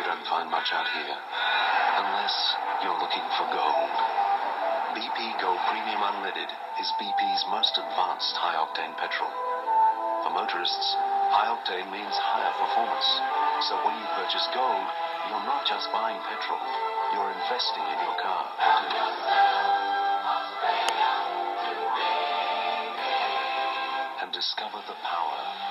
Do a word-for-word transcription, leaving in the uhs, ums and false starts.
don't find much out here, unless you're looking for gold. B P Go Premium Unleaded is B P's most advanced high-octane petrol. For motorists, high-octane means higher performance. So when you purchase gold, you're not just buying petrol, you're investing in your car. And discover the power